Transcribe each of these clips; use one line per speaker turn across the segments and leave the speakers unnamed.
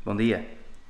Bom dia.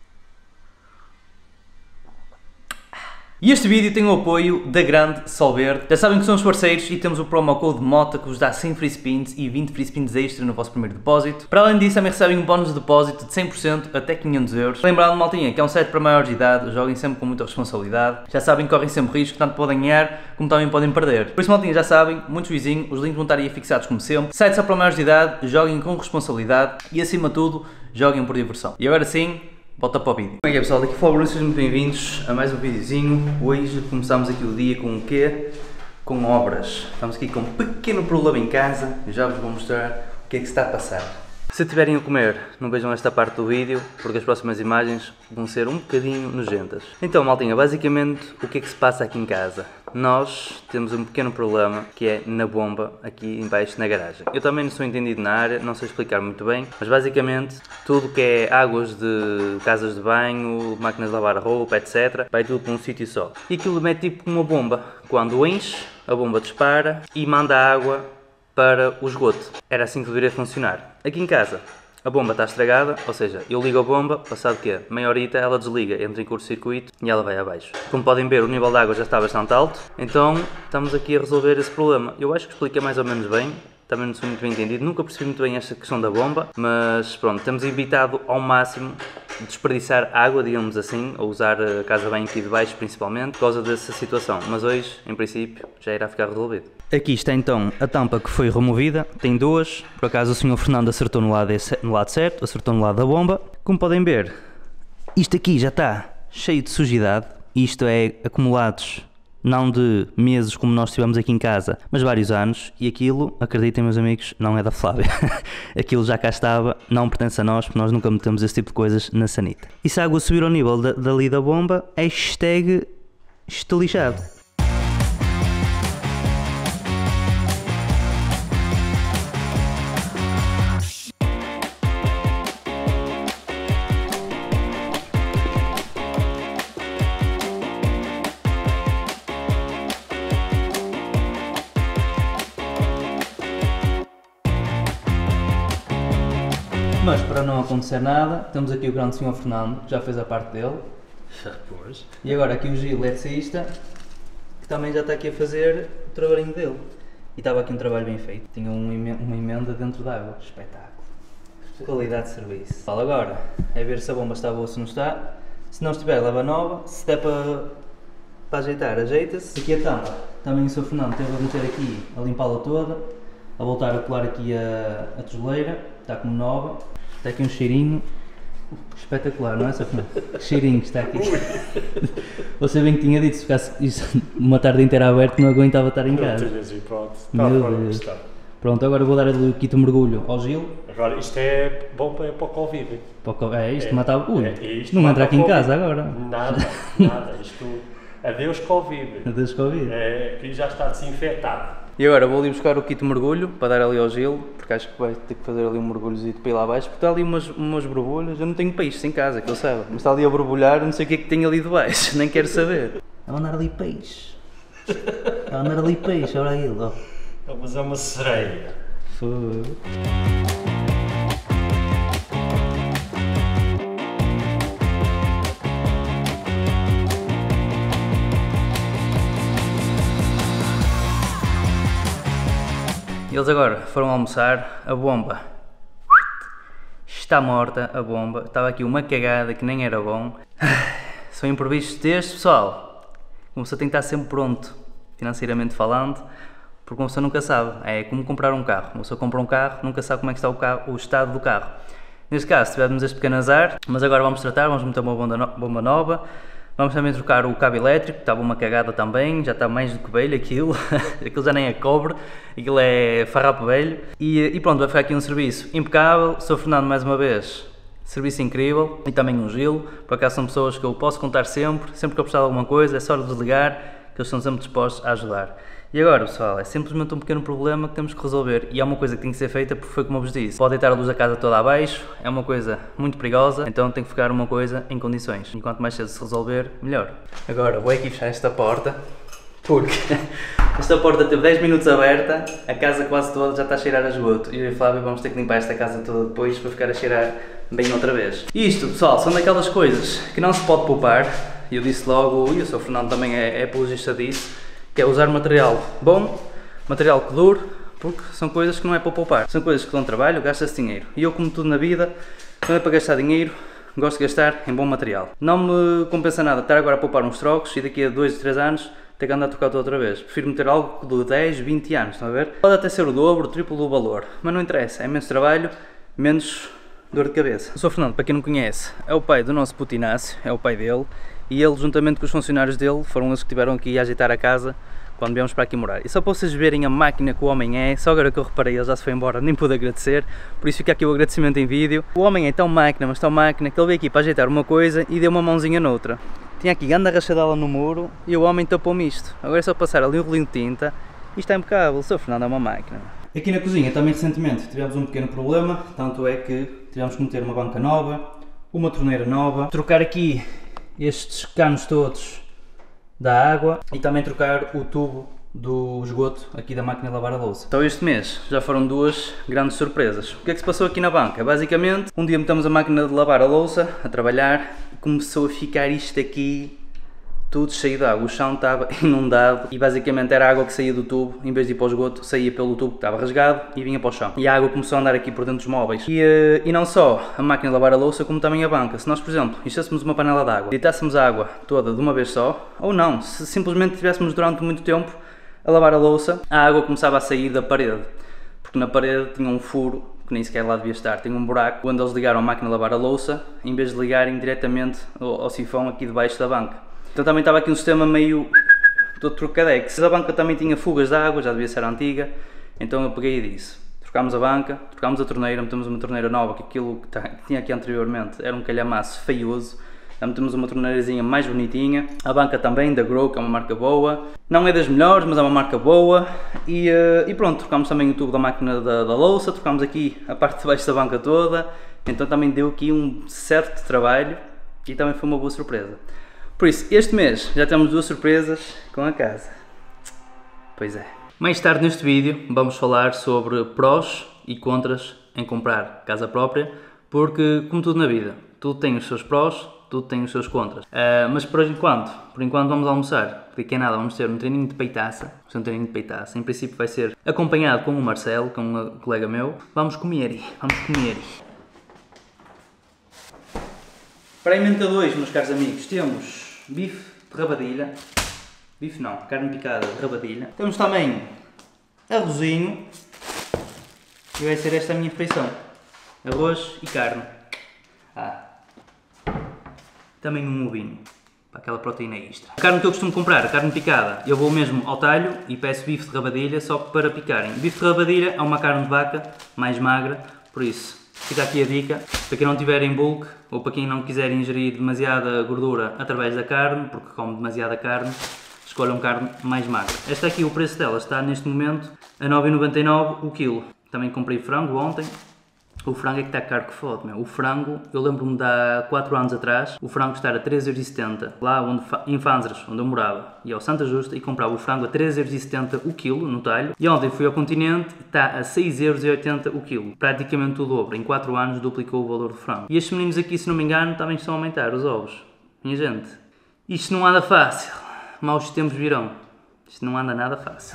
E este vídeo tem o apoio da Grande Solverde. Já sabem que são os parceiros e temos o promo code MOTA que vos dá 100 free spins e 20 free spins extra no vosso primeiro depósito. Para além disso, também recebem um bónus de depósito de 100% até 500 euros. Lembrando, maltinha, que é um site para maiores de idade, joguem sempre com muita responsabilidade. Já sabem que correm sempre risco, tanto podem ganhar como também podem perder. Por isso, maltinha, já sabem, muitos vizinhos, os links vão estar aí fixados como sempre. Site só para maiores de idade, joguem com responsabilidade e, acima de tudo, joguem por diversão. E agora sim, volta para o vídeo. Como é que é, pessoal? Daqui fala Bruno, sejam muito bem-vindos a mais um videozinho. Hoje começamos aqui o dia com o quê? Com obras. Estamos aqui com um pequeno problema em casa. Eu já vos vou mostrar o que é que se está a passar. Se estiverem a comer, não vejam esta parte do vídeo, porque as próximas imagens vão ser um bocadinho nojentas. Então, maltinha, basicamente, o que é que se passa aqui em casa? Nós temos um pequeno problema, que é na bomba, aqui em baixo na garagem. Eu também não sou entendido na área, não sei explicar muito bem, mas basicamente, tudo que é águas de casas de banho, máquinas de lavar roupa, etc., vai tudo para um sítio só. E aquilo é tipo uma bomba. Quando enche, a bomba dispara e manda água para o esgoto. Era assim que deveria funcionar. Aqui em casa, a bomba está estragada, ou seja, eu ligo a bomba, passado o quê? Meia horita ela desliga, entra em curto-circuito e ela vai abaixo. Como podem ver, o nível de água já está bastante alto, então estamos aqui a resolver esse problema. Eu acho que expliquei mais ou menos bem, também não sou muito bem entendido, nunca percebi muito bem esta questão da bomba, mas pronto, temos evitado ao máximo desperdiçar água, digamos assim, ou usar a casa bem aqui de baixo principalmente, por causa dessa situação, mas hoje, em princípio, já irá ficar resolvido. Aqui está então a tampa que foi removida, tem duas, por acaso o Sr. Fernando acertou no lado certo, acertou no lado da bomba. Como podem ver, isto aqui já está cheio de sujidade, isto é acumulados não de meses como nós tivemos aqui em casa, mas vários anos, e aquilo, acreditem meus amigos, não é da Flávia. Aquilo já cá estava, não pertence a nós, porque nós nunca metemos esse tipo de coisas na sanita. E se a água subir ao nível dali da bomba, hashtag está lixado. Mas para não acontecer nada, temos aqui o grande Sr. Fernando, que já fez a parte dele.
Já pôs.
E agora aqui o Gil, eletricista, que também já está aqui a fazer o trabalhinho dele. E estava aqui um trabalho bem feito. Tinha uma emenda dentro da água. Espetáculo. Qualidade de serviço. Fala agora, é ver se a bomba está boa ou se não está. Se não estiver, leva nova. Se der para ajeitar, ajeita-se. Aqui a tampa. Também o Sr. Fernando teve a meter aqui, a limpá-la toda. A voltar a colar aqui a tijoleira. Está como nova. Está aqui um cheirinho espetacular, não é, Sr. Fernando? Que cheirinho que está aqui. Você bem que tinha dito, se ficasse isso uma tarde inteira aberto, não aguentava estar em casa.
Pronto,
Meu Deus. Pronto, agora vou dar o quito mergulho ao Gil.
Agora isto é bom para o Covid.
É isto, matava. Ui,
isto
não
mata
entra aqui em casa agora.
Nada, nada. Isto. Adeus Covid.
Adeus Covid.
Aqui já está desinfetado.
E agora vou ali buscar o kit mergulho para dar ali ao Gil, porque acho que vai ter que fazer ali um mergulhozinho para ir lá abaixo, porque está ali umas borbulhas. Eu não tenho peixes em casa, que ele sabe, mas está ali a borbulhar, não sei o que é que tem ali de baixo, nem quero saber. A andar ali peixe. A andar ali peixe, olha ele, ó.
Mas é uma sereia.
Foi. E eles agora foram almoçar, a bomba está morta, a bomba, estava aqui uma cagada que nem era bom. São imprevistos destes, pessoal, uma pessoa tem que estar sempre pronto, financeiramente falando, porque uma pessoa nunca sabe, é como comprar um carro, uma pessoa compra um carro, nunca sabe como é que está o estado do carro. Neste caso tivemos este pequeno azar, mas agora vamos tratar, vamos meter uma bomba nova. Vamos também trocar o cabo elétrico, estava uma cagada também, já está mais do que velho aquilo, aquilo já nem é cobre, aquilo é farrapo velho. E pronto, vai ficar aqui um serviço impecável. Sr. Fernando mais uma vez, serviço incrível, e também um Gil, por acaso são pessoas que eu posso contar sempre que eu precisar de alguma coisa, é só desligar, que eles estão sempre dispostos a ajudar. E agora, pessoal, é simplesmente um pequeno problema que temos que resolver e é uma coisa que tem que ser feita porque foi como eu vos disse, pode deitar a luz da casa toda abaixo, é uma coisa muito perigosa, então tem que ficar uma coisa em condições. E quanto mais cedo se resolver, melhor. Agora vou aqui fechar esta porta, porque esta porta teve 10 minutos aberta, a casa quase toda já está a cheirar a esgoto. E eu e a Flávia vamos ter que limpar esta casa toda depois para ficar a cheirar bem outra vez. E isto, pessoal, são daquelas coisas que não se pode poupar. E eu disse logo, e o Sr. Fernando também é apologista disso, que é usar material bom, material que dure, porque são coisas que não é para poupar. São coisas que dão trabalho, gasta-se dinheiro. E eu, como tudo na vida, quando é para gastar dinheiro, gosto de gastar em bom material. Não me compensa nada estar agora a poupar uns trocos e daqui a 2 ou 3 anos ter que andar a trocar tudo outra vez. Prefiro meter algo de 10, 20 anos, estão a ver? Pode até ser o dobro, o triplo do valor, mas não interessa, é menos trabalho, menos dor de cabeça. O Sr. Fernando, para quem não conhece, é o pai do nosso puto Inácio, é o pai dele, e ele, juntamente com os funcionários dele, foram eles que estiveram aqui a ajeitar a casa quando viemos para aqui morar. E só para vocês verem a máquina que o homem é, só agora que eu reparei, ele já se foi embora, nem pude agradecer, por isso fica aqui o agradecimento em vídeo. O homem é tão máquina, mas tão máquina, que ele veio aqui para ajeitar uma coisa e deu uma mãozinha noutra. Tinha aqui grande rachadela no muro e o homem tapou-me isto. Agora é só passar ali um rolinho de tinta e está impecável. O Sr. Fernando é uma máquina. Aqui na cozinha também recentemente tivemos um pequeno problema, tanto é que tivemos que meter uma banca nova, uma torneira nova, trocar aqui estes canos todos da água e também trocar o tubo do esgoto aqui da máquina de lavar a louça. Então este mês já foram duas grandes surpresas. O que é que se passou aqui na banca? Basicamente, um dia metemos a máquina de lavar a louça a trabalhar e começou a ficar isto aqui tudo cheio de água. O chão estava inundado e basicamente era a água que saía do tubo, em vez de ir para o esgoto, saía pelo tubo que estava rasgado e vinha para o chão. E a água começou a andar aqui por dentro dos móveis. E não só a máquina de lavar a louça, como também a banca. Se nós, por exemplo, enchêssemos uma panela de água, deitássemos a água toda de uma vez só, ou não, se simplesmente estivéssemos durante muito tempo a lavar a louça, a água começava a sair da parede. Porque na parede tinha um furo, que nem sequer lá devia estar, tinha um buraco, onde eles ligaram a máquina de lavar a louça, em vez de ligarem diretamente ao sifão aqui debaixo da banca. Então também estava aqui um sistema meio todo trocadex. A banca também tinha fugas de água, já devia ser antiga, então eu peguei e disse, trocámos a banca, trocámos a torneira, metemos uma torneira nova, que aquilo que tinha aqui anteriormente era um calhamaço feioso, já metemos uma torneirazinha mais bonitinha. A banca também, da Grow, que é uma marca boa, não é das melhores, mas é uma marca boa, e pronto, trocámos também o tubo da máquina da louça, trocámos aqui a parte de baixo da banca toda, então também deu aqui um certo trabalho e também foi uma boa surpresa. Por isso, este mês já temos duas surpresas com a casa. Pois é. Mais tarde neste vídeo vamos falar sobre prós e contras em comprar casa própria, porque como tudo na vida, tudo tem os seus prós, tudo tem os seus contras. Mas por enquanto vamos almoçar, porque daqui a nada vamos ter um treininho de peitaça, em princípio vai ser acompanhado com o Marcelo, que é um colega meu. Vamos comer. Para a emenda 2, meus caros amigos, temos bife de rabadilha, carne picada de rabadilha. Temos também arrozinho, e vai ser esta a minha refeição, arroz e carne. Também um ovinho, para aquela proteína extra. A carne que eu costumo comprar, a carne picada, eu vou mesmo ao talho e peço bife de rabadilha só para picarem. Bife de rabadilha é uma carne de vaca mais magra, por isso fica aqui a dica, para quem não tiver em bulk, ou para quem não quiser ingerir demasiada gordura através da carne, porque come demasiada carne, escolham carne mais magra. Esta aqui, o preço dela está neste momento a 9,99 o quilo. Também comprei frango ontem. O frango é que está caro que fode, meu. O frango, eu lembro-me de há 4 anos atrás, o frango estar a 3,70€, lá em Fanzras, onde eu morava, e ao Santa Justa, e comprava o frango a 3,70€ o quilo, no talho. E ontem fui ao Continente, está a 6,80€ o quilo. Praticamente o dobro, em 4 anos duplicou o valor do frango. E estes meninos aqui, se não me engano, também estão a aumentar os ovos. Minha gente, isto não anda fácil. Maus tempos virão. Isto não anda nada fácil.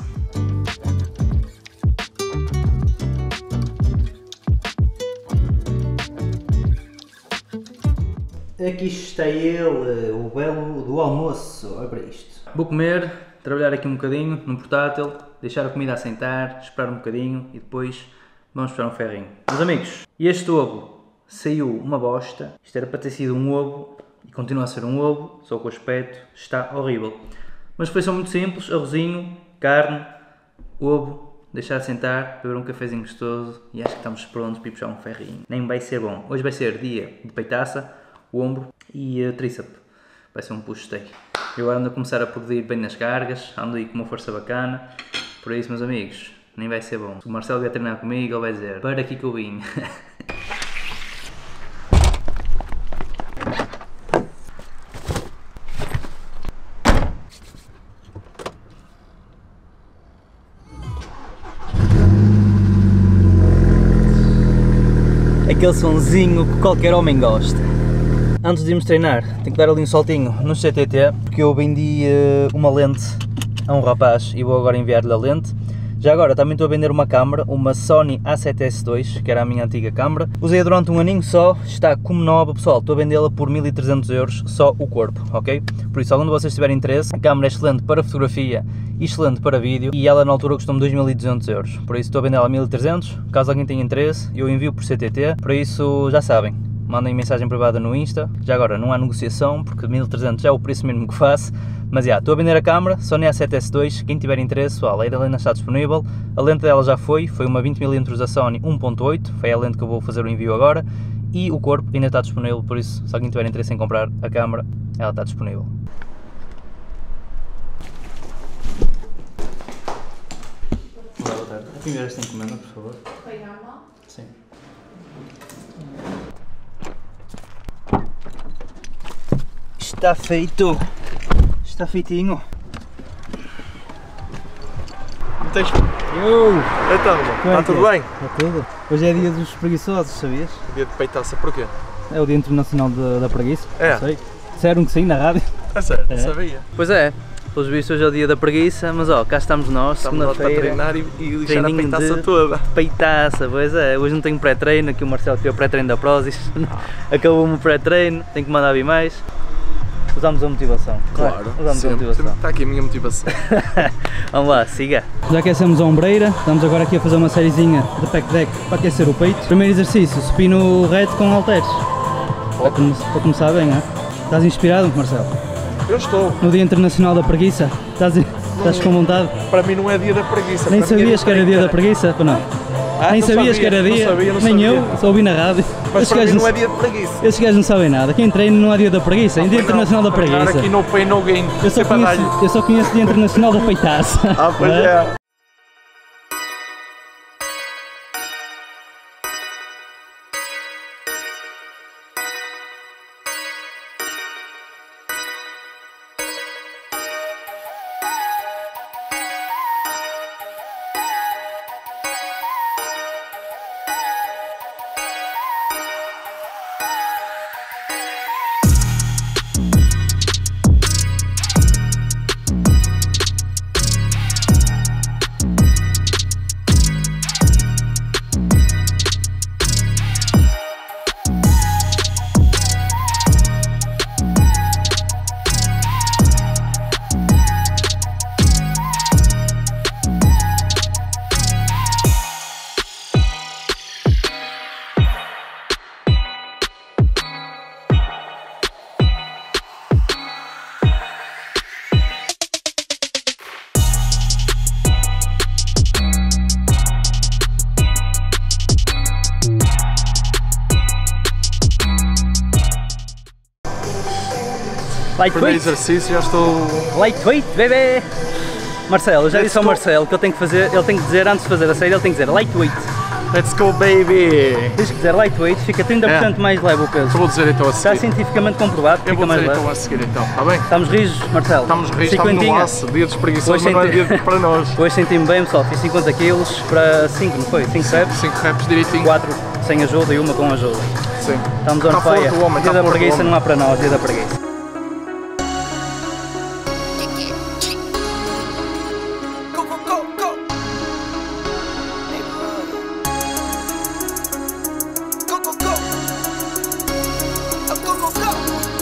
Aqui está ele, o belo do almoço. Olha para isto. Vou comer, trabalhar aqui um bocadinho no portátil, deixar a comida assentar, esperar um bocadinho e depois vamos esperar um ferrinho. Meus amigos, este ovo saiu uma bosta. Isto era para ter sido um ovo e continua a ser um ovo, só que o aspecto está horrível. Mas foi só muito simples, arrozinho, carne, ovo, deixar assentar, beber um cafezinho gostoso e acho que estamos prontos para ir puxar um ferrinho. Nem vai ser bom. Hoje vai ser dia de peitaça, o ombro e tríceps. Vai ser um push steak. Eu agora ando a começar a progredir bem nas cargas, ando aí com uma força bacana. Por isso, meus amigos, nem vai ser bom. Se o Marcelo vier treinar comigo, ele vai dizer: para aqui que eu vim. aquele sonzinho que qualquer homem gosta. Antes de irmos treinar, tenho que dar ali um saltinho no CTT, porque eu vendi uma lente a um rapaz e vou agora enviar-lhe a lente. Já agora também estou a vender uma câmera, uma Sony A7S2, que era a minha antiga câmera. Usei-a durante um aninho só, está como nova, pessoal, estou a vendê-la por 1300 euros, só o corpo, ok? Por isso, se algum de vocês tiver interesse, a câmera é excelente para fotografia e excelente para vídeo, e ela na altura custou-me 2200 euros, por isso estou a vendê-la a 1300, caso alguém tenha interesse, eu envio por CTT, por isso já sabem. Mandem mensagem privada no Insta, já agora não há negociação, porque 1300 é o preço mínimo que faço, mas já, estou a vender a câmera, Sony A7S2, quem tiver interesse, pessoal, a Helena está disponível, a lente dela já foi uma 20mm da Sony 1.8, foi a lente que eu vou fazer o envio agora, e o corpo ainda está disponível, por isso, se alguém tiver interesse em comprar a câmera, ela está disponível. Olá, boa tarde. Aqui enviar esta encomenda, por favor.
Foi normal?
Sim. Está feito! Está feitinho!
Tens...
Eu!
Então, está tudo bem?
Está tudo. Hoje é dia dos preguiçosos, sabias?
Dia de peitaça, porquê?
É o Dia Internacional da Preguiça.
É?
Não sei. Disseram que sim na rádio.
É sério,
É.
sabia.
Pois é, pelos vistos hoje é o Dia da Preguiça, mas ó, cá estamos nós,
Estamos lá para
segunda-feira.
treinar e lixar a
Treininho
peitaça
de
toda.
Peitaça, pois é. Hoje não tenho pré-treino, aqui o Marcelo criou pré-treino da Prozis. Acabou-me o pré-treino, tenho que mandar vir mais. Usamos a motivação.
Claro,
Usamos a
sempre.
motivação.
Está aqui a minha motivação.
Vamos lá, siga. Já aquecemos a ombreira, estamos agora aqui a fazer uma sériezinha de pec deck para aquecer o peito. Primeiro exercício, supino reto com halteres. Para começar bem, não é? Estás inspirado, Marcelo?
Eu estou.
No Dia Internacional da Preguiça? Estás com vontade?
Para mim não é dia da preguiça.
Nem
para mim
sabias que era dia da preguiça? Ou não? Nem
não
sabias
sabia,
que era
não
dia?
sabia, não
Nem
sabia.
eu, só ouvi na rádio.
Mas
Esses
para mim
gajos
não é dia de preguiça.
esses gajos não sabem nada. Quem treina não há dia da preguiça, é Dia Internacional da
Treinar
Preguiça.
aqui no pain, no gain.
Eu só conheço Dia Internacional da Peitaça.
Ah, pois
Não é?
é. Primeiro
Lightweight,
exercício, já estou...
lightweight, bebê! Marcelo, eu já
Let's
disse ao
go.
Marcelo que ele tem que fazer, ele tem que dizer antes de fazer a série, ele tem que dizer lightweight.
Let's go, baby!
Tens que dizer lightweight, fica 30% mais leve o peso.
Eu vou dizer então a
Está
seguir.
cientificamente comprovado que
Eu
fica
vou
mais
dizer
leve.
então a seguir então, está bem?
Estamos rijos, Marcelo?
Estamos rijos, estamos no
Cinquentinha.
aço, dia dos preguiçosos,
Hoje
mas não é
senti-
dia para nós.
Hoje senti-me bem, pessoal, fiz 50 kg para 5, não foi? 5 reps,
5 reps direitinho.
4 sem ajuda e uma com ajuda.
Sim.
Estamos on
Está
fire.
forte o homem,
Dia
está
da
forte o
preguiça
homem.
não há para nós, dia da preguiça.
Go, go, go, go. Go, go, go. Oh, go, go, go.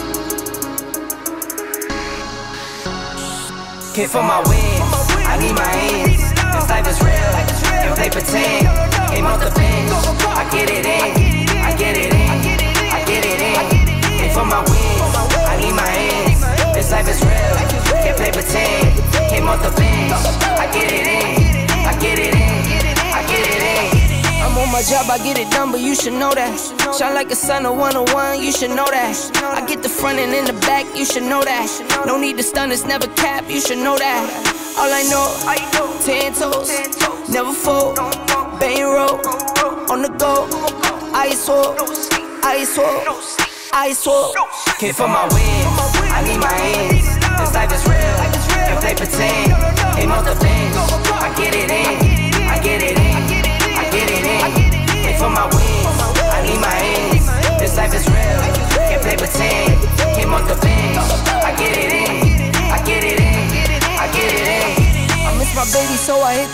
Came for my wins, I need my hands. This life is real, and play pretend. Came off the bench, I get it in, I get it in, I get it in. Came for my wins, I need my hands. This life is real, can't play pretend. Came off the bench, I get it in, I get it in, I get it in. I'm on my job, I get it done, but you should know that. Shine like a sun, a 101, you should know that. I get the front and in the back, you should know that. No need to stun, it's never cap, you should know that. All I know, 10 toes, never fold, bang roll, on the go, ice wall, ice wall, ice wall. Came for my wins, I need my hands. This life is real, and play pretend. Came off the bench, I get it in, I get it in, I get it in. Came for my wins, I need my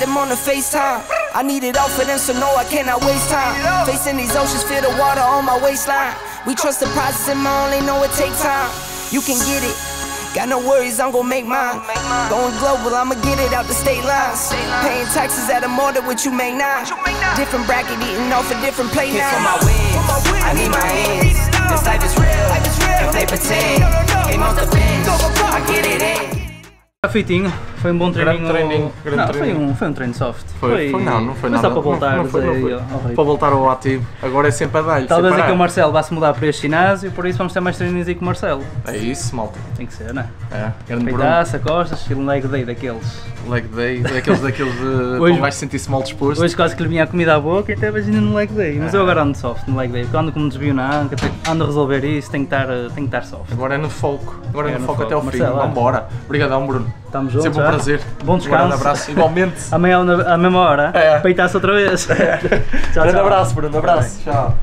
them on the FaceTime. I need it all for them, so no, I cannot waste time. Facing these oceans, feel the water on my waistline. We trust the process and I only know it take time. You can get it, got no worries, I'm gon' make mine. Going global, I'ma get it out the state lines. Paying taxes at a more than what you make now. Different bracket, eating off a different plate now. For my wins, I need my ends. This life is real, if they pretend. Aim off the bench, I get it in.
Feitinho, foi um bom treininho.
Grande treininho.
Foi um treino soft.
Não foi nada.
Mas dá para voltar,
não foi.
ao
Para voltar ao ativo. Agora é sempre a dar-lhe.
Talvez é que o Marcelo vá se mudar para este ginásio, por isso vamos ter mais treininhos aí com o Marcelo.
É isso, malta.
Tem que ser, não é?
É, grande
Peitaça, costas, um leg day daqueles.
Leg day, daqueles
Hoje-
para vais sentir-se mal disposto.
Hoje quase que lhe vinha a comida à boca e até vejo ainda no leg day. Mas eu agora ando soft no leg day, porque ando com um desvio na anca, ando a resolver isso, tenho que estar soft.
Agora é no foco. Agora é no
no
foco até ao fim.
Marcelo,
Vamos embora. Obrigadão, Bruno.
Estamos juntos.
Sempre um
já?
prazer.
Bom descanso.
Um abraço. Igualmente.
Amanhã à mesma hora,
É.
peitaça outra vez. Tchau,
Grande
tchau.
abraço, Bruno. Abraço. Tchau.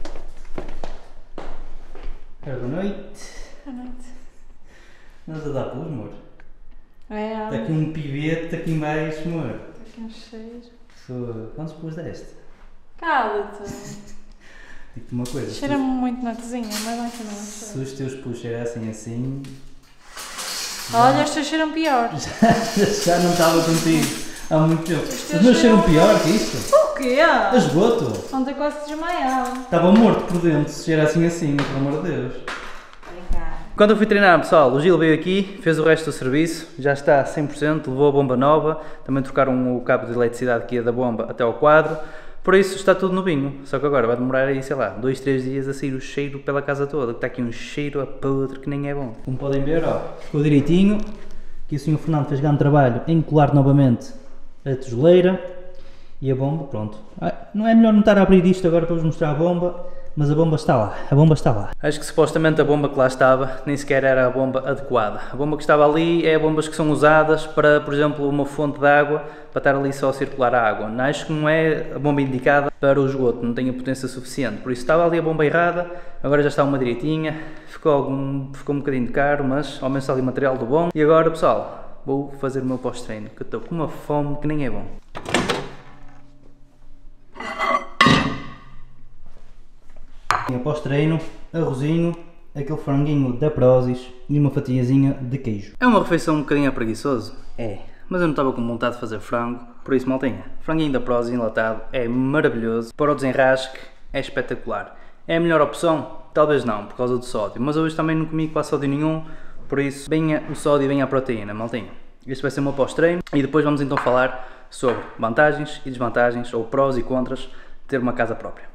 Boa noite.
Boa noite.
Nós a dar pus, amor.
É,
Está aqui um pivete aqui em baixo, amor.
aqui uns 6.
Quantos pus deste?
Cala-te.
Digo-te uma coisa.
Cheira-me muito na cozinha, mas não que
Se
não.
os teus pus cheirassem assim,
Olha, os teus cheiram pior.
já não estava contigo há muito tempo.
teus
Os meus cheiram
cheiram-
pior que isto.
O quê?
A esgoto.
Ontem quase te desmaiava.
Estava morto por dentro se cheirassem assim, pelo amor de Deus.
Obrigada.
Quando eu fui treinar, pessoal, o Gil veio aqui, fez o resto do serviço, já está a 100%, levou a bomba nova, também trocaram o cabo de eletricidade que ia da bomba até ao quadro, por isso está tudo novinho, só que agora vai demorar aí, sei lá, 2, 3 dias a sair o cheiro pela casa toda, que está aqui um cheiro a podre que nem é bom. Como podem ver, ó, ficou direitinho, aqui o Sr. Fernando fez grande trabalho em colar novamente a tijoleira e a bomba, pronto. Não é melhor não estar a abrir isto agora para vos mostrar a bomba, mas a bomba está lá, a bomba está lá. Acho que supostamente a bomba que lá estava nem sequer era a bomba adequada. A bomba que estava ali é bombas que são usadas para, por exemplo, uma fonte de água, para estar ali só a circular a água. Acho que não é a bomba indicada para o esgoto, não tem a potência suficiente. Por isso estava ali a bomba errada, agora já está uma direitinha, ficou um bocadinho caro, mas ao menos está ali material do bom. E agora, pessoal, vou fazer o meu pós-treino, que eu estou com uma fome que nem é bom. Após treino, arrozinho, aquele franguinho da Prozis e uma fatiazinha de queijo. É uma refeição um bocadinho preguiçoso? É, mas eu não estava com vontade de fazer frango, por isso maltinha, franguinho da Prozis enlatado é maravilhoso, para o desenrasque é espetacular. É a melhor opção? Talvez não, por causa do sódio, mas hoje também não comi quase sódio nenhum, por isso venha o sódio e venha a proteína, maltinha. Este vai ser o meu pós-treino e depois vamos então falar sobre vantagens e desvantagens, ou prós e contras, de ter uma casa própria.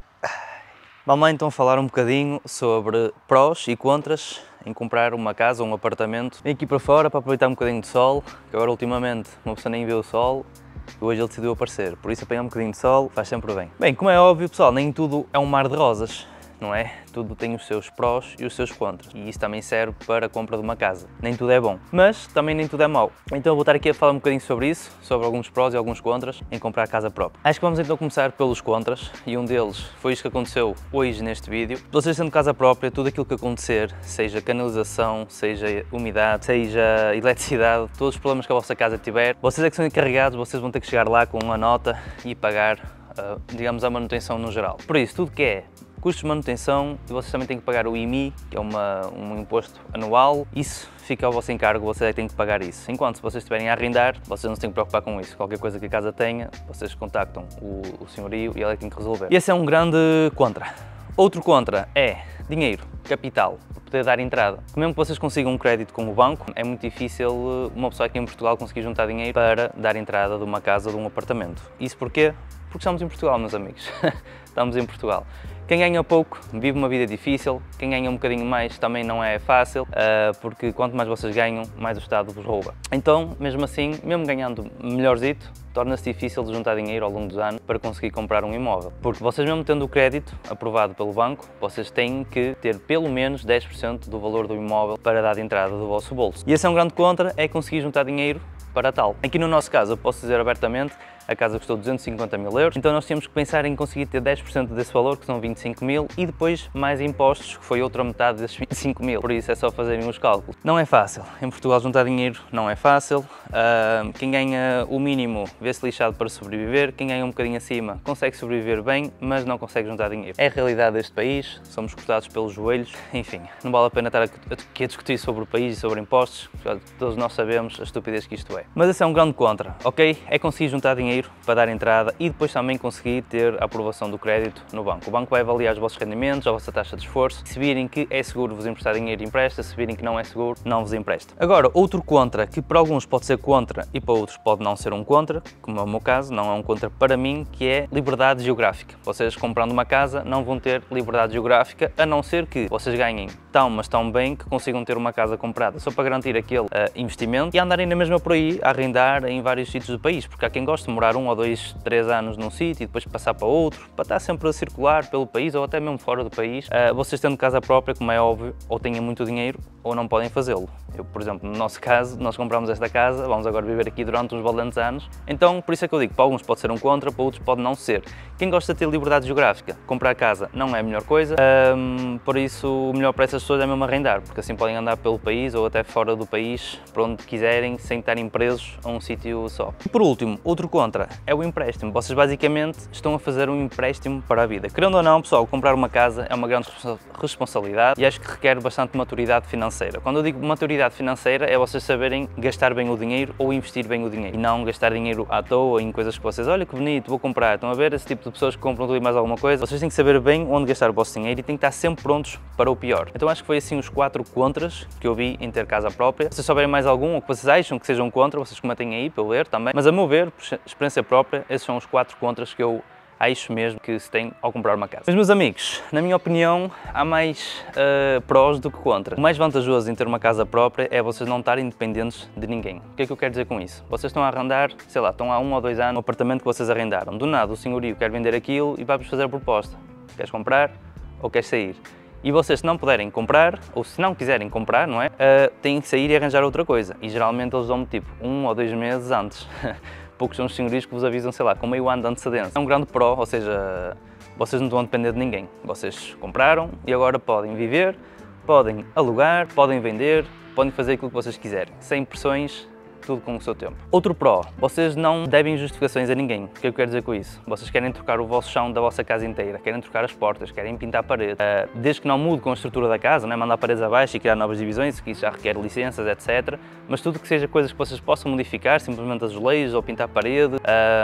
Vamos lá então falar um bocadinho sobre prós e contras em comprar uma casa ou um apartamento. Vim aqui para fora para aproveitar um bocadinho de sol, que agora ultimamente uma pessoa nem vê o sol e hoje ele decidiu aparecer, por isso apanhar um bocadinho de sol faz sempre bem. Bem, como é óbvio pessoal, nem tudo é um mar de rosas, não é? Tudo tem os seus prós e os seus contras e isso também serve para a compra de uma casa. Nem tudo é bom, mas também nem tudo é mau. Então eu vou estar aqui a falar um bocadinho sobre isso, sobre alguns prós e alguns contras em comprar casa própria. Acho que vamos então começar pelos contras e um deles foi isto que aconteceu hoje neste vídeo. Vocês tendo casa própria, tudo aquilo que acontecer, seja canalização, seja umidade, seja eletricidade, todos os problemas que a vossa casa tiver, vocês é que são encarregados, vocês vão ter que chegar lá com uma nota e pagar, digamos, a manutenção no geral. Por isso, tudo que é custos de manutenção, e vocês também têm que pagar o IMI, que é um imposto anual, isso fica ao vosso encargo, vocês é que têm que pagar isso. Enquanto se vocês estiverem a arrendar, vocês não se têm que preocupar com isso. Qualquer coisa que a casa tenha, vocês contactam o senhorio e ele é que tem que resolver. E esse é um grande contra. Outro contra é dinheiro, capital, para poder dar entrada. Mesmo que vocês consigam um crédito com o banco, é muito difícil uma pessoa aqui em Portugal conseguir juntar dinheiro para dar entrada de uma casa ou de um apartamento. Isso porquê? Porque estamos em Portugal, meus amigos. Estamos em Portugal. Quem ganha pouco vive uma vida difícil, quem ganha um bocadinho mais também não é fácil, porque quanto mais vocês ganham, mais o Estado vos rouba. Então, mesmo assim, mesmo ganhando melhorzito, torna-se difícil de juntar dinheiro ao longo dos anos para conseguir comprar um imóvel. Porque vocês mesmo tendo o crédito aprovado pelo banco, vocês têm que ter pelo menos 10% do valor do imóvel para dar de entrada do vosso bolso. E esse é um grande contra, é conseguir juntar dinheiro para tal. Aqui no nosso caso, eu posso dizer abertamente, a casa custou 250 mil euros, então nós temos que pensar em conseguir ter 10% desse valor, que são 25 mil, e depois mais impostos, que foi outra metade desses 25 mil, por isso é só fazerem os cálculos. Não é fácil, em Portugal juntar dinheiro não é fácil, quem ganha o mínimo vê-se lixado para sobreviver, quem ganha um bocadinho acima consegue sobreviver bem, mas não consegue juntar dinheiro. É a realidade deste país, somos cortados pelos joelhos, enfim, não vale a pena estar aqui a discutir sobre o país e sobre impostos, todos nós sabemos a estupidez que isto é. Mas esse é um grande contra, ok? É conseguir juntar dinheiro para dar entrada e depois também conseguir ter a aprovação do crédito no banco. O banco vai avaliar os vossos rendimentos, a vossa taxa de esforço, se virem que é seguro vos emprestar dinheiro, empresta, se virem que não é seguro, não vos empresta. Agora, outro contra, que para alguns pode ser contra e para outros pode não ser um contra, como é o meu caso, não é um contra para mim, que é liberdade geográfica. Vocês comprando uma casa não vão ter liberdade geográfica, a não ser que vocês ganhem tão, mas tão bem que consigam ter uma casa comprada, só para garantir aquele investimento e andarem na mesma por aí a arrendar em vários sítios do país, porque há quem gosta de morar 1 ou 2, 3 anos num sítio e depois passar para outro, para estar sempre a circular pelo país ou até mesmo fora do país. Vocês tendo casa própria, como é óbvio, ou tenham muito dinheiro ou não podem fazê-lo. Eu, por exemplo, no nosso caso, nós compramos esta casa, vamos agora viver aqui durante uns valentes anos, então por isso é que eu digo, para alguns pode ser um contra, para outros pode não ser. Quem gosta de ter liberdade geográfica, comprar casa não é a melhor coisa, por isso o melhor para essas pessoas é mesmo arrendar, porque assim podem andar pelo país ou até fora do país, para onde quiserem, sem estarem presos a um sítio só. E por último, outro contra é o empréstimo. Vocês basicamente estão a fazer um empréstimo para a vida. Querendo ou não, pessoal, comprar uma casa é uma grande responsabilidade e acho que requer bastante maturidade financeira. Quando eu digo maturidade financeira é vocês saberem gastar bem o dinheiro ou investir bem o dinheiro e não gastar dinheiro à toa em coisas que vocês, olha que bonito, vou comprar. Estão a ver esse tipo de pessoas que compram tudo e mais alguma coisa? Vocês têm que saber bem onde gastar o vosso dinheiro e têm que estar sempre prontos para o pior. Então acho que foi assim os 4 contras que eu vi em ter casa própria. Se vocês souberem mais algum ou que vocês acham que sejam contra, vocês comentem aí para eu ler também. Mas a meu ver, por experiência própria, esses são os 4 contras que eu acho mesmo que se tem ao comprar uma casa. Mas meus amigos, na minha opinião, há mais prós do que contras. O mais vantajoso em ter uma casa própria é vocês não estarem dependentes de ninguém. O que é que eu quero dizer com isso? Vocês estão a arrendar, sei lá, estão há 1 ou 2 anos no apartamento que vocês arrendaram. Do nada o senhorio quer vender aquilo e vai-vos fazer a proposta. Queres comprar ou queres sair? E vocês, se não puderem comprar, ou se não quiserem comprar, não é? Têm que sair e arranjar outra coisa. E geralmente eles dão-me tipo 1 ou 2 meses antes. Poucos são os senhorios que vos avisam, sei lá, com meio ano de antecedência. É um grande pró, ou seja, vocês não estão a depender de ninguém. Vocês compraram e agora podem viver, podem alugar, podem vender, podem fazer aquilo que vocês quiserem, sem pressões, tudo com o seu tempo. Outro pró, vocês não devem justificações a ninguém. O que eu quero dizer com isso? Vocês querem trocar o vosso chão da vossa casa inteira, querem trocar as portas, querem pintar a parede. Desde que não mude com a estrutura da casa, não é? Mandar paredes abaixo e criar novas divisões, que isso já requer licenças, etc. Mas tudo que seja coisas que vocês possam modificar, simplesmente azulejos ou pintar a parede,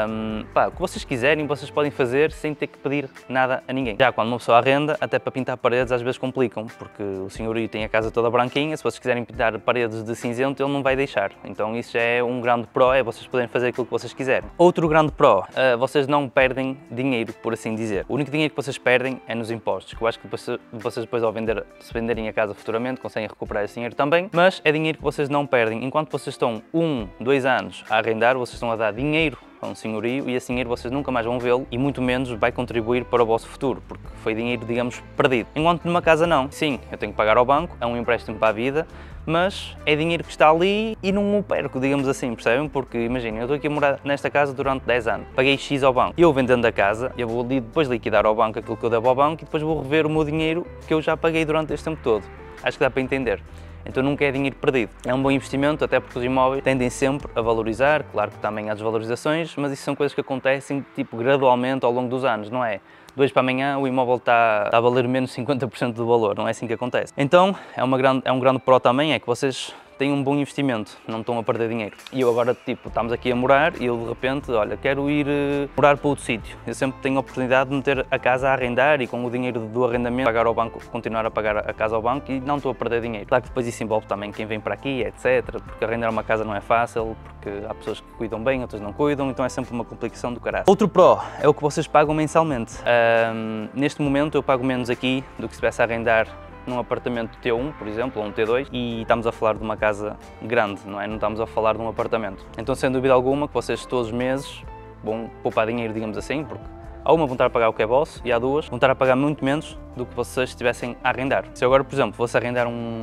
o que vocês quiserem, vocês podem fazer sem ter que pedir nada a ninguém. Já quando uma pessoa arrenda, até para pintar paredes às vezes complicam, porque o senhorio tem a casa toda branquinha, se vocês quiserem pintar paredes de cinzento, ele não vai deixar. Então isso já é um grande pró, é vocês poderem fazer aquilo que vocês quiserem. Outro grande pró, vocês não perdem dinheiro, por assim dizer. O único dinheiro que vocês perdem é nos impostos, que eu acho que vocês depois ao se venderem a casa futuramente conseguem recuperar esse dinheiro também, mas é dinheiro que vocês não perdem. Enquanto vocês estão 1, 2 anos a arrendar, vocês estão a dar dinheiro a um senhorio e esse dinheiro vocês nunca mais vão vê-lo e muito menos vai contribuir para o vosso futuro, porque foi dinheiro, digamos, perdido. Enquanto numa casa não. Sim, eu tenho que pagar ao banco, é um empréstimo para a vida, mas é dinheiro que está ali e não o perco, digamos assim, percebem? Porque imaginem, eu estou aqui a morar nesta casa durante 10 anos, paguei X ao banco, eu vendendo a casa, eu vou depois liquidar ao banco aquilo que eu devo ao banco e depois vou rever o meu dinheiro que eu já paguei durante este tempo todo. Acho que dá para entender. Então nunca é dinheiro perdido. É um bom investimento, até porque os imóveis tendem sempre a valorizar, claro que também há desvalorizações, mas isso são coisas que acontecem tipo gradualmente ao longo dos anos, não é? De hoje para amanhã o imóvel está a valer menos 50% do valor, não é assim que acontece. Então é um grande pró também, é que vocês têm um bom investimento, não estão a perder dinheiro. E eu agora, tipo, estamos aqui a morar e eu de repente, olha, quero ir morar para outro sítio. Eu sempre tenho a oportunidade de meter a casa a arrendar e com o dinheiro do arrendamento pagar ao banco, continuar a pagar a casa ao banco e não estou a perder dinheiro. Claro que depois isso envolve também quem vem para aqui, etc. Porque arrendar uma casa não é fácil, porque há pessoas que cuidam bem, outras não cuidam, então é sempre uma complicação do caralho. Outro pró é o que vocês pagam mensalmente. Neste momento eu pago menos aqui do que se estivesse a arrendar num apartamento T1, por exemplo, ou um T2, e estamos a falar de uma casa grande, não é? Não estamos a falar de um apartamento. Então, sem dúvida alguma, que vocês todos os meses vão poupar dinheiro, digamos assim, porque há uma vão estar a pagar o que é vosso e há duas vão estar a pagar muito menos do que vocês estivessem a arrendar. Se eu agora, por exemplo, fosse arrendar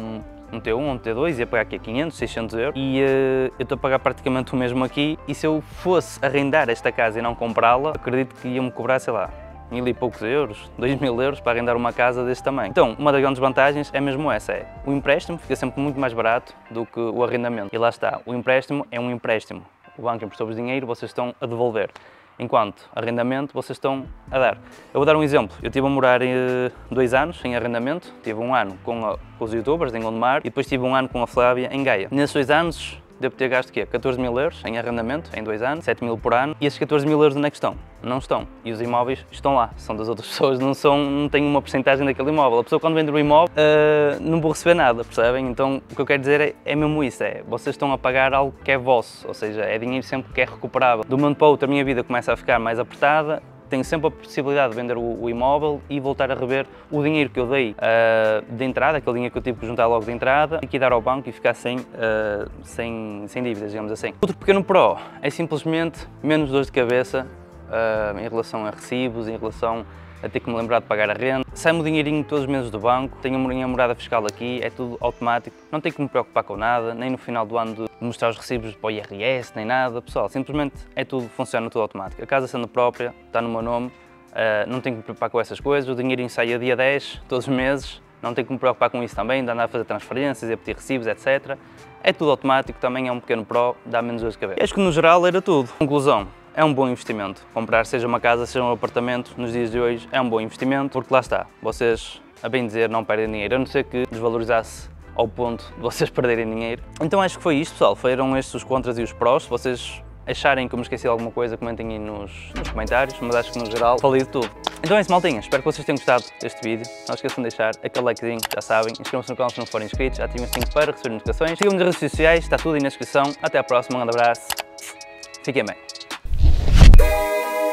um T1 ou um T2, ia pagar aqui 500, 600 euros e eu estou a pagar praticamente o mesmo aqui e se eu fosse arrendar esta casa e não comprá-la, acredito que iam-me cobrar, sei lá, 1000 e poucos euros, 2000 euros para arrendar uma casa deste tamanho. Então, uma das grandes vantagens é mesmo essa, é o empréstimo fica sempre muito mais barato do que o arrendamento. E lá está, o empréstimo é um empréstimo. O banco emprestou-vos dinheiro, vocês estão a devolver. Enquanto arrendamento, vocês estão a dar. Eu vou dar um exemplo. Eu estive a morar 2 anos em arrendamento, tive um ano com os youtubers em Gondomar e depois tive um ano com a Flávia em Gaia. Nesses 2 anos, devo ter gasto o quê? 14 mil euros em arrendamento, em 2 anos, 7 mil por ano. E esses 14 mil euros onde é que estão? Não estão. E os imóveis estão lá, são das outras pessoas, não têm uma porcentagem daquele imóvel. A pessoa quando vende o imóvel, não vou receber nada, percebem? Então o que eu quero dizer é mesmo isso, vocês estão a pagar algo que é vosso, ou seja, é dinheiro sempre que é recuperável. De um momento para o outro a minha vida começa a ficar mais apertada, tenho sempre a possibilidade de vender o imóvel e voltar a rever o dinheiro que eu dei de entrada, aquele dinheiro que eu tive que juntar logo de entrada, e dar ao banco e ficar sem dívidas, digamos assim. Outro pequeno pró é simplesmente menos dor de cabeça em relação a recibos, em relação a ter que me lembrar de pagar a renda. Sai-me o dinheirinho todos os meses do banco, tenho a minha morada fiscal aqui, é tudo automático, não tenho que me preocupar com nada, nem no final do ano de mostrar os recibos para o IRS, nem nada, pessoal, simplesmente funciona tudo automático. A casa sendo própria, está no meu nome, não tenho que me preocupar com essas coisas, o dinheirinho sai a dia 10, todos os meses, não tenho que me preocupar com isso também, de andar a fazer transferências, a pedir recibos, etc. É tudo automático, também é um pequeno pró, dá menos dor de cabeça. Acho que no geral era tudo. Conclusão. É um bom investimento. Comprar seja uma casa, seja um apartamento, nos dias de hoje é um bom investimento, porque lá está, vocês, a bem dizer, não perdem dinheiro, a não ser que desvalorizasse ao ponto de vocês perderem dinheiro. Então acho que foi isto, pessoal, foram estes os contras e os prós. Se vocês acharem que eu me esqueci de alguma coisa, comentem aí nos comentários, mas acho que no geral falei de tudo. Então é isso, maltinha, espero que vocês tenham gostado deste vídeo. Não esqueçam de deixar aquele likezinho, já sabem, inscrevam-se no canal se não forem inscritos, ativem o sininho para receber notificações, sigam-me nas redes sociais, está tudo aí na descrição. Até à próxima, um grande abraço, fiquem bem.